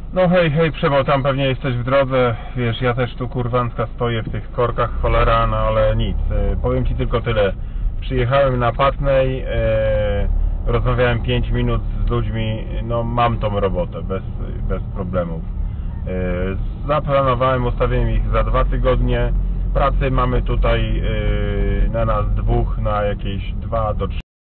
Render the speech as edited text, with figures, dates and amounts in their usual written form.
No hej, hej Przemo, tam pewnie jesteś w drodze. Wiesz, ja też tu kurwanska stoję w tych korkach, cholera, no ale nic. Powiem Ci tylko tyle. Przyjechałem na Patnej, rozmawiałem 5 minut z ludźmi, no mam tą robotę, bez problemów. Zaplanowałem, ustawiłem ich za 2 tygodnie. Pracy mamy tutaj na nas dwóch na jakieś 2 do 3.